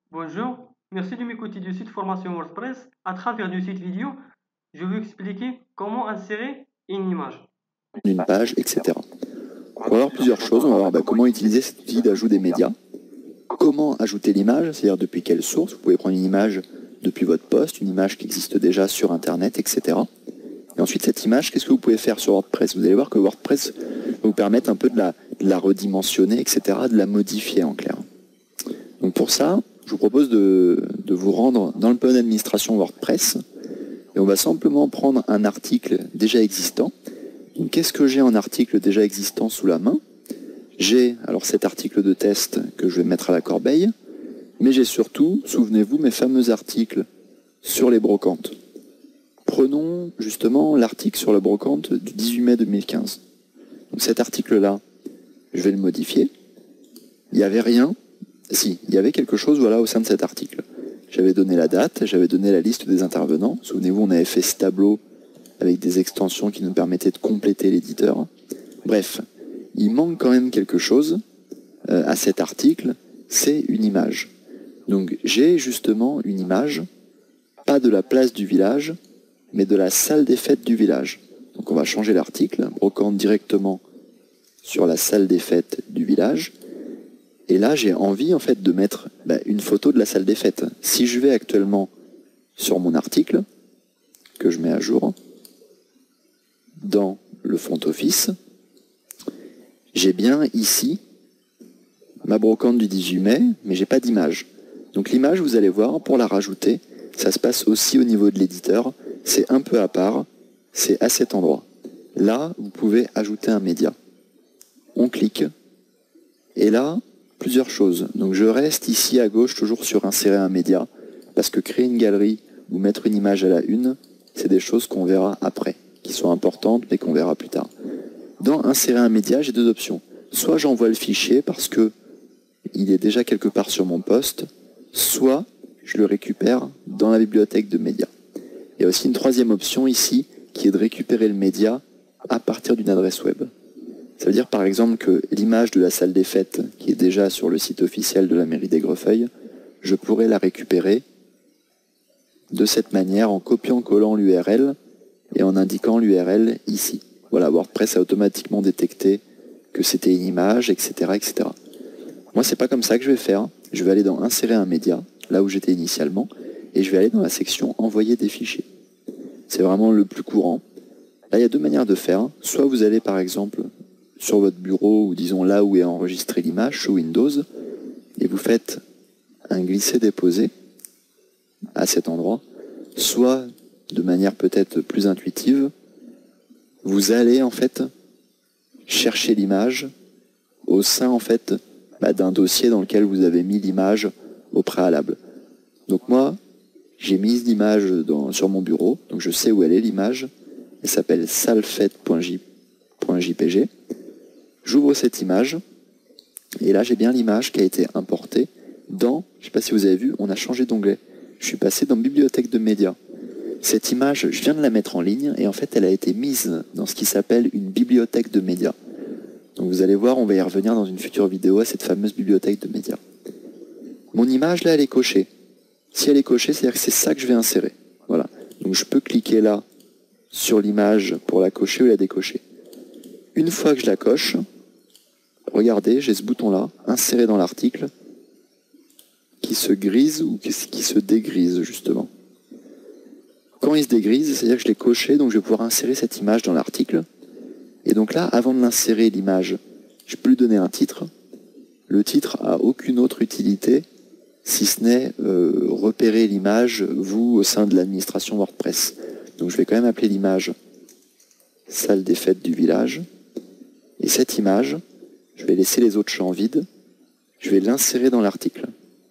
Bonjour, merci de m'écouter du site Formation WordPress. À travers du site vidéo, je vais expliquer comment insérer une image. D'une page, etc. On va voir plusieurs choses. On va voir comment utiliser cet outil d'ajout des médias, comment ajouter l'image, c'est-à-dire depuis quelle source. Vous pouvez prendre une image depuis votre poste, une image qui existe déjà sur Internet, etc. Et ensuite, cette image, qu'est-ce que vous pouvez faire sur WordPress? Vous allez voir que WordPress va vous permettre un peu de la redimensionner, etc., de la modifier en clair. Donc pour ça, je vous propose de vous rendre dans le panneau d'administration WordPress et on va simplement prendre un article déjà existant. Donc qu'est-ce que j'ai en article déjà existant sous la main? J'ai alors cet article de test que je vais mettre à la corbeille, mais j'ai surtout, souvenez-vous, mes fameux articles sur les brocantes. Prenons justement l'article sur la brocante du 18 mai 2015. Donc cet article-là, je vais le modifier. Il n'y avait rien. Si, il y avait quelque chose voilà, au sein de cet article. J'avais donné la date, j'avais donné la liste des intervenants. Souvenez-vous, on avait fait ce tableau avec des extensions qui nous permettaient de compléter l'éditeur. Bref, il manque quand même quelque chose à cet article, c'est une image. Donc j'ai justement une image, pas de la place du village, mais de la salle des fêtes du village. Donc on va changer l'article, brocante directement sur la salle des fêtes du village. Et là, j'ai envie en fait de mettre une photo de la salle des fêtes. Si je vais actuellement sur mon article, que je mets à jour, dans le front office, j'ai bien ici ma brocante du 18 mai, mais j'ai pas d'image. Donc l'image, vous allez voir, pour la rajouter, ça se passe aussi au niveau de l'éditeur. C'est un peu à part, c'est à cet endroit. Là, vous pouvez ajouter un média. On clique, et là, plusieurs choses. Donc je reste ici à gauche, toujours sur insérer un média, parce que créer une galerie ou mettre une image à la une, c'est des choses qu'on verra après, qui sont importantes, mais qu'on verra plus tard. Dans insérer un média, j'ai deux options. Soit j'envoie le fichier parce que il est déjà quelque part sur mon poste, soit je le récupère dans la bibliothèque de médias. Il y a aussi une troisième option ici, qui est de récupérer le média à partir d'une adresse web. Ça veut dire par exemple que l'image de la salle des fêtes, qui est déjà sur le site officiel de la mairie d'Aigrefeuille, je pourrais la récupérer de cette manière en copiant-collant l'URL et en indiquant l'URL ici. Voilà, WordPress a automatiquement détecté que c'était une image, etc., etc. Moi, c'est pas comme ça que je vais faire. Je vais aller dans Insérer un média, là où j'étais initialement, et je vais aller dans la section Envoyer des fichiers. C'est vraiment le plus courant. Là, il y a deux manières de faire. Soit vous allez, par exemple, sur votre bureau, ou disons là où est enregistrée l'image, sous Windows, et vous faites un glisser-déposer à cet endroit, soit de manière peut-être plus intuitive, vous allez en fait chercher l'image au sein en fait d'un dossier dans lequel vous avez mis l'image au préalable. Donc moi, j'ai mis l'image sur mon bureau, donc je sais où elle est l'image, elle s'appelle salfette.jpg. J'ouvre cette image, et là j'ai bien l'image qui a été importée dans, je ne sais pas si vous avez vu, on a changé d'onglet. Je suis passé dans Bibliothèque de médias. Cette image, je viens de la mettre en ligne, et en fait elle a été mise dans ce qui s'appelle une bibliothèque de médias. Donc vous allez voir, on va y revenir dans une future vidéo à cette fameuse bibliothèque de médias. Mon image là, elle est cochée. Si elle est cochée, c'est-à-dire que c'est ça que je vais insérer. Voilà. Donc je peux cliquer là sur l'image pour la cocher ou la décocher. Une fois que je la coche, regardez, j'ai ce bouton-là, insérer dans l'article, qui se grise ou qui se dégrise justement. Quand il se dégrise, c'est-à-dire que je l'ai coché, donc je vais pouvoir insérer cette image dans l'article. Et donc là, avant de l'insérer, l'image, je peux lui donner un titre. Le titre a aucune autre utilité, si ce n'est repérer l'image, vous, au sein de l'administration WordPress. Donc je vais quand même appeler l'image salle des fêtes du village. Et cette image, je vais laisser les autres champs vides. Je vais l'insérer dans l'article.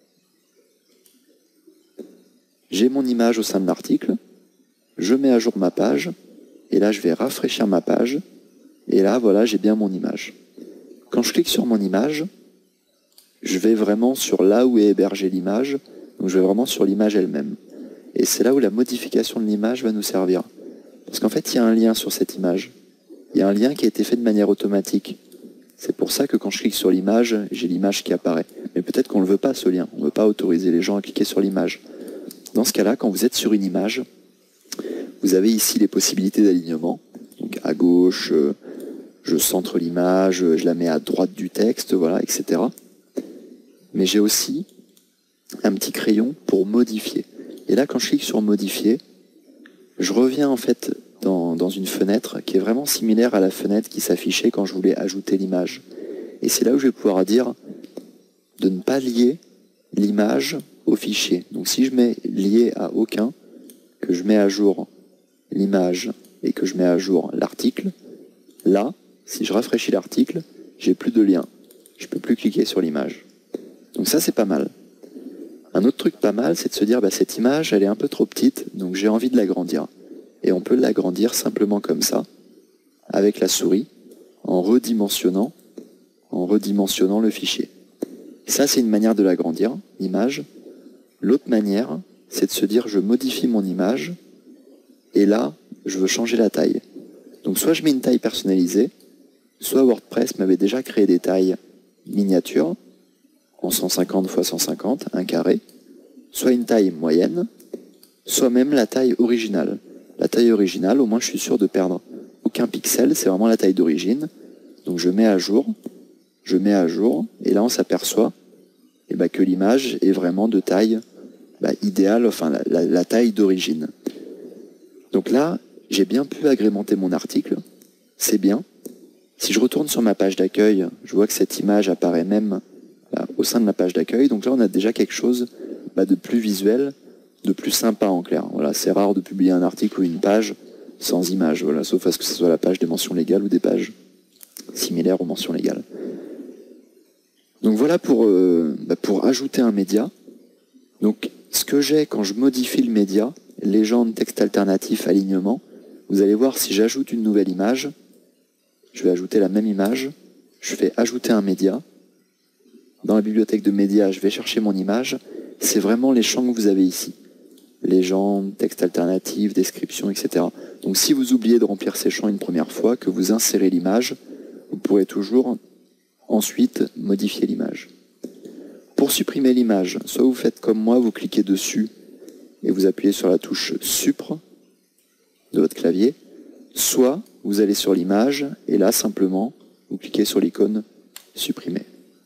J'ai mon image au sein de l'article. Je mets à jour ma page. Et là, je vais rafraîchir ma page. Et là, voilà, j'ai bien mon image. Quand je clique sur mon image, je vais vraiment sur là où est hébergée l'image. Donc je vais vraiment sur l'image elle-même. Et c'est là où la modification de l'image va nous servir. Parce qu'en fait, il y a un lien sur cette image. Il y a un lien qui a été fait de manière automatique. C'est pour ça que quand je clique sur l'image, j'ai l'image qui apparaît. mais peut-être qu'on ne le veut pas ce lien, on ne veut pas autoriser les gens à cliquer sur l'image. Dans ce cas-là, quand vous êtes sur une image, vous avez ici les possibilités d'alignement. Donc à gauche, je centre l'image, je la mets à droite du texte, voilà, etc. Mais j'ai aussi un petit crayon pour modifier. Et là, quand je clique sur modifier, je reviens en fait dans une fenêtre qui est vraiment similaire à la fenêtre qui s'affichait quand je voulais ajouter l'image. Et c'est là où je vais pouvoir dire de ne pas lier l'image au fichier. Donc si je mets lié à aucun, que je mets à jour l'image et que je mets à jour l'article, là, si je rafraîchis l'article, j'ai plus de lien. Je ne peux plus cliquer sur l'image. Donc ça, c'est pas mal. Un autre truc pas mal, c'est de se dire, cette image, elle est un peu trop petite, donc j'ai envie de l'agrandir. Et on peut l'agrandir simplement comme ça, avec la souris, en redimensionnant le fichier. Ça, c'est une manière de l'agrandir, l'image. L'autre manière, c'est de se dire, je modifie mon image, et là, je veux changer la taille. Donc soit je mets une taille personnalisée, soit WordPress m'avait déjà créé des tailles miniatures, en 150 x 150, un carré, soit une taille moyenne, soit même la taille originale. La taille originale, au moins je suis sûr de perdre aucun pixel, c'est vraiment la taille d'origine. Donc je mets à jour, et là on s'aperçoit que l'image est vraiment de taille idéale, enfin la taille d'origine. Donc là, j'ai bien pu agrémenter mon article, c'est bien. Si je retourne sur ma page d'accueil, je vois que cette image apparaît même au sein de la page d'accueil. Donc là, on a déjà quelque chose de plus visuel, de plus sympa en clair. Voilà, c'est rare de publier un article ou une page sans image, voilà, sauf à ce que ce soit la page des mentions légales ou des pages similaires aux mentions légales. Donc voilà pour ajouter un média. Donc ce que j'ai quand je modifie le média, légende, texte alternatif, alignement, vous allez voir si j'ajoute une nouvelle image, je vais ajouter la même image, je fais ajouter un média. Dans la bibliothèque de médias, je vais chercher mon image. C'est vraiment les champs que vous avez ici. Légende, texte alternatif, description, etc. Donc si vous oubliez de remplir ces champs une première fois, que vous insérez l'image, vous pourrez toujours ensuite modifier l'image. Pour supprimer l'image, soit vous faites comme moi, vous cliquez dessus et vous appuyez sur la touche Supr de votre clavier, soit vous allez sur l'image et là simplement vous cliquez sur l'icône Supprimer.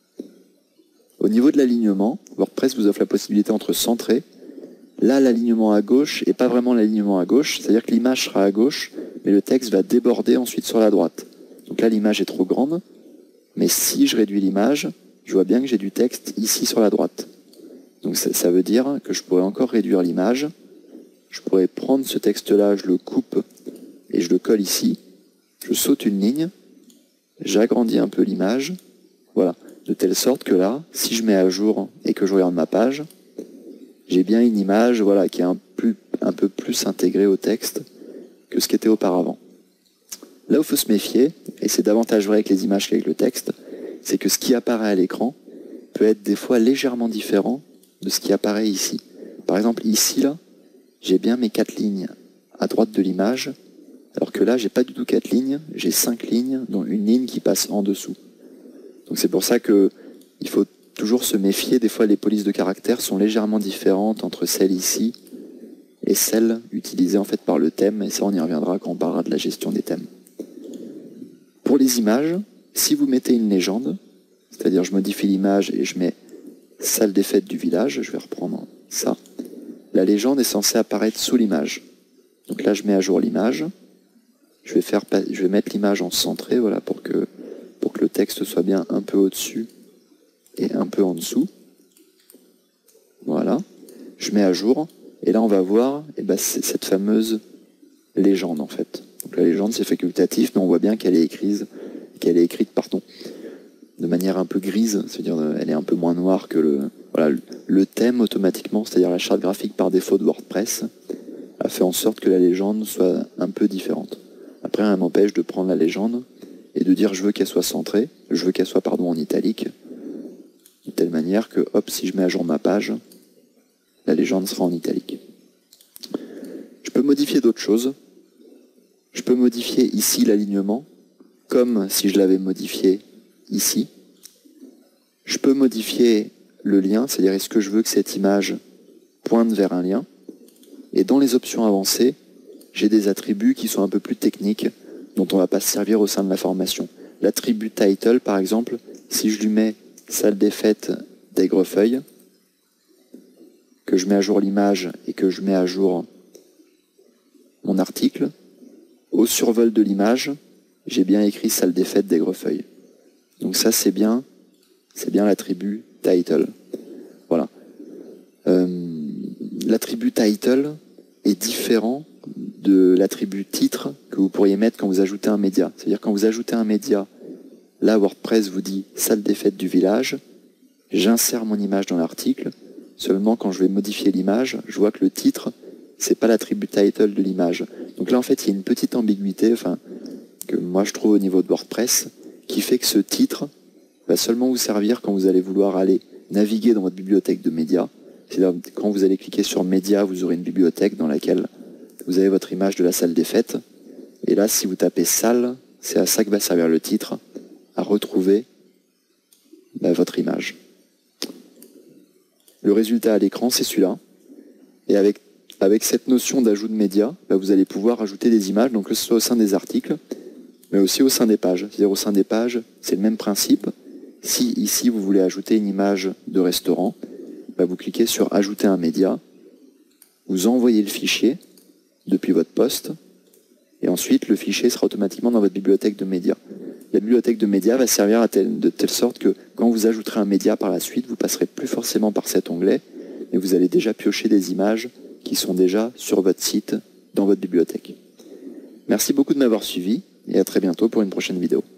Au niveau de l'alignement, WordPress vous offre la possibilité entre centrer. Là, l'alignement à gauche n'est pas vraiment l'alignement à gauche, c'est-à-dire que l'image sera à gauche, mais le texte va déborder ensuite sur la droite. Donc là, l'image est trop grande, mais si je réduis l'image, je vois bien que j'ai du texte ici sur la droite. Donc ça veut dire que je pourrais encore réduire l'image. Je pourrais prendre ce texte-là, je le coupe et je le colle ici. Je saute une ligne, j'agrandis un peu l'image, voilà. De telle sorte que là, si je mets à jour et que je regarde ma page, j'ai bien une image qui est un peu plus intégrée au texte que ce qui était auparavant. Là où il faut se méfier, et c'est davantage vrai avec les images qu'avec le texte, c'est que ce qui apparaît à l'écran peut être des fois légèrement différent de ce qui apparaît ici. Par exemple, ici, là, j'ai bien mes 4 lignes à droite de l'image, alors que là, j'ai pas du tout 4 lignes, j'ai 5 lignes, dont une ligne qui passe en dessous. Donc c'est pour ça qu'il faut toujours se méfier. Des fois, les polices de caractères sont légèrement différentes entre celles ici et celles utilisées en fait par le thème. Et ça, on y reviendra quand on parlera de la gestion des thèmes. Pour les images, si vous mettez une légende, c'est-à-dire je modifie l'image et je mets salle des fêtes du village, je vais reprendre ça, la légende est censée apparaître sous l'image. Donc là, je mets à jour l'image. Je vais mettre l'image en centré, voilà, pour que le texte soit bien un peu au-dessus et un peu en dessous. Voilà. Je mets à jour. Et là, on va voir c'est cette fameuse légende, en fait. Donc la légende, c'est facultatif, mais on voit bien qu'elle est écrite, de manière un peu grise. C'est-à-dire elle est un peu moins noire que le thème automatiquement, c'est-à-dire la charte graphique par défaut de WordPress, a fait en sorte que la légende soit un peu différente. Après, elle m'empêche de prendre la légende et de dire je veux qu'elle soit centrée, je veux qu'elle soit en italique, de telle manière que, hop, si je mets à jour ma page, la légende sera en italique. Je peux modifier d'autres choses. Je peux modifier ici l'alignement, comme si je l'avais modifié ici. Je peux modifier le lien, c'est-à-dire est-ce que je veux que cette image pointe vers un lien. Et dans les options avancées, j'ai des attributs qui sont un peu plus techniques, dont on ne va pas se servir au sein de la formation. L'attribut title, par exemple, si je lui mets salle des fêtes d'Aigrefeuille, que je mets à jour l'image et que je mets à jour mon article, au survol de l'image, j'ai bien écrit salle des fêtes d'Aigrefeuille. Donc ça, c'est bien l'attribut title. Voilà. L'attribut title est différent de l'attribut titre que vous pourriez mettre quand vous ajoutez un média. C'est-à-dire quand vous ajoutez un média, là WordPress vous dit salle des fêtes du village, j'insère mon image dans l'article, seulement quand je vais modifier l'image, je vois que le titre, c'est pas l'attribut title de l'image. Donc là en fait il y a une petite ambiguïté, que moi je trouve au niveau de WordPress, qui fait que ce titre va seulement vous servir quand vous allez vouloir aller naviguer dans votre bibliothèque de médias. C'est-à-dire quand vous allez cliquer sur médias, vous aurez une bibliothèque dans laquelle vous avez votre image de la salle des fêtes. Et là, si vous tapez salle, c'est à ça que va servir le titre, à retrouver votre image. Le résultat à l'écran, c'est celui-là. Et avec cette notion d'ajout de médias, vous allez pouvoir ajouter des images, donc que ce soit au sein des articles, mais aussi au sein des pages. C'est-à-dire au sein des pages, c'est le même principe. Si ici vous voulez ajouter une image de restaurant, vous cliquez sur ajouter un média, vous envoyez le fichier depuis votre poste, et ensuite le fichier sera automatiquement dans votre bibliothèque de médias. La bibliothèque de médias va servir de telle sorte que quand vous ajouterez un média par la suite, vous passerez plus forcément par cet onglet, mais vous allez déjà piocher des images qui sont déjà sur votre site, dans votre bibliothèque. Merci beaucoup de m'avoir suivi, et à très bientôt pour une prochaine vidéo.